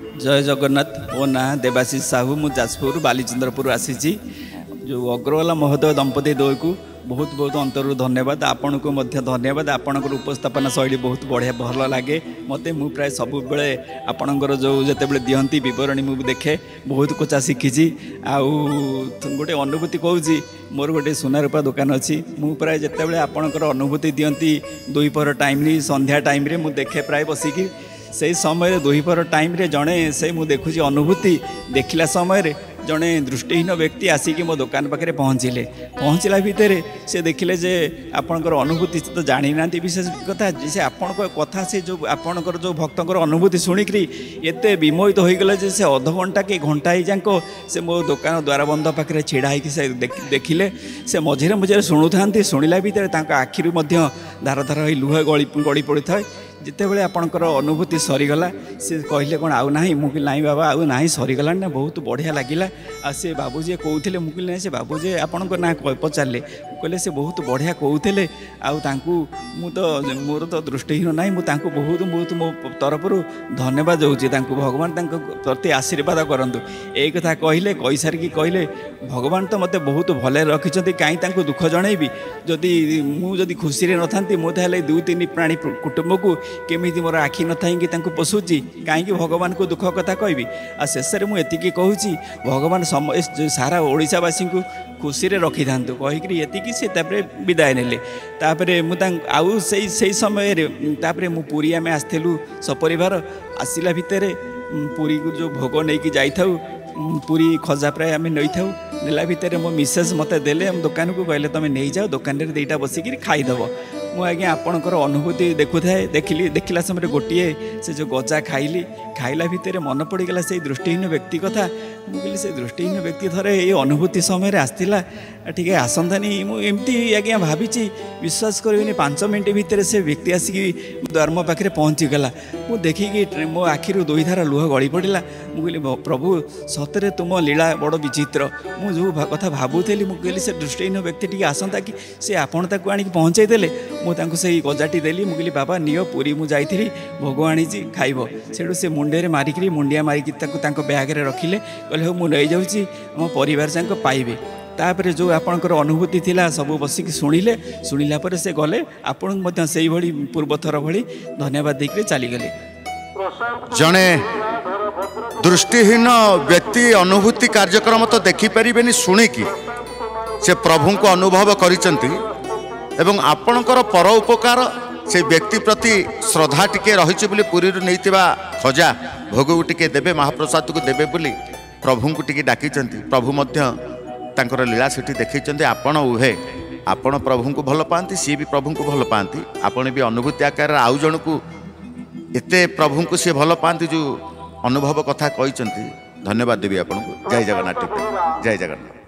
जय जगन्नाथ। मो ना देवाशीष साहू मु जाजपुर बालीचंद्रपुर आसी जो अग्रवाला महोदय दंपति द्वय को बहुत बहुत अंतर धन्यवाद। आपण को मध्य धन्यवाद। आपणकर उपस्थापना शैली बहुत बढ़िया भल लगे मत। मु प्राय सब बेले आपणकर जो जिते दिखती बरणी मुझे देखे बहुत कोचा शिखी आउ गोटे अनुभूति कहूँ मोर गोटे सुना रूपा दुकान अच्छी मु प्राय जिते आपणकर अनुभूति दिखती दुईपर टाइम संध्या टाइम रे मु देखे प्राय बसिकी से समय दुईपर टाइम रे जड़े से मुझे देखुची अनुभूति देखला समय जड़े दृष्टिहीन व्यक्ति आसिकी मो दुकान पाखे पहुँचला भितर से देखिले जे आपणकर अनुभूति तो जानी ना विशेष कथा से आपण कथा से जो आपणकर जो भक्तर अनुभूति शुणिकी एत विमोहित हो गले से अध घंटा कि घंटाए जाक से मो दुकान द्वार बंध पाखे छिड़ा से देखिले से मझे मझे शुणु था शुणिला भितर आखिरी धार धार लुह गड़ी पड़ी था जिते बड़े आपणकर अनुभूति सरीगला से कहले कौन आउ ना मुझे नाई बाबा आउ ना सरीगला ना बहुत बढ़िया लगिला आ से बाबूजी कहते मुझे ना से बाबूजी आपण ना पचारे कहले से बहुत बढ़िया कहते मोर तो दृष्टिहीन ना मुझे बहुत बहुत मो तरफ धन्यवाद दूसरी भगवान प्रति आशीर्वाद करतु ये कथा कहले कही सारिकी कहले भगवान तो मत बहुत भले रखिंट कहीं दुख जनईबी जदि मुझे खुशी न था मुझे दुई तीन प्राणी कुटुंब को केमी मोर आखि न था पोषुची कहीं भगवान को दुख कथा कहबी आ शेष में मुझे कहूँ भगवान सारा ओडावासी को खुशी रखी था कहीकि ये सी विदाय ने आउ से समय मु पुरी आम आसलु सपरिवार आसला भितर पुरी को जो भोग नहीं जाऊ पुरी खजा प्राय आम नहीं था नेला भितर मो मिसेस मत देले दुकान को कहले तुम नहीं जाओ दुकान रे दीटा बसिक खाईदेव मु आज्ञा आपणकर अनुभूति देखु थाए देखला समय गोटे से जो गजा खाइली खाइला भितर मन पड़गला से दृष्टिहीन व्यक्ति कथा मुझे से दृष्टिहीन व्यक्ति थरे ये अनुभूति समय आसला टी आसंतानी मुझे आज्ञा भावी विश्वास करें 5 मिनट भितर से व्यक्ति आसिक द्वार पाखे पहुँचीगला मु देखिकी मो आखिर दुई धार लुह गड़ी पड़ा मुझे प्रभु सतरे तुम लीला बड़ विचित्र मु जो कथा भावुली मुझे से दृष्टिहीन व्यक्ति टी आसंता कि से आपण ताक आनी पहुँचाई देले मुझे से गजाटी देली मुझे बाबा नियो पुरी मुझे जाइली भोग आनी खाइब से मुंडे मारिक मुंडिया मारिक ब्यागे रखिले कहले हो मुझे जाऊँगी मो परिवार जाक पाइबे तापर जो आपणकर अनुभूति थिला सब बसिक शुणिले शुणिला पर से गले आपण से पूर्व थर भली धन्यवाद देकर चलीगले। जड़े दृष्टिहीन व्यक्ति अनुभूति कार्यक्रम तो देखिपारे शुणिकी से प्रभु को अनुभव करिसेंती एवं आपणकर पर उपकार से व्यक्ति प्रति श्रद्धा टिके रही बोली पुरी नहीं खजा भोग टिके देवे महाप्रसाद को देवे बोली प्रभु को टिके डाकी प्रभु तांकर लीला सेठी देखी आपण उहे आपण प्रभु को भल पाती सी भी प्रभु को भल पाती आपण भी अनुभूति आकार आउ जन को एते प्रभु को सी भल पाती जो अनुभव कथा कही धन्यवाद देवी आपको। जय जगन्नाथ। जय जगन्नाथ।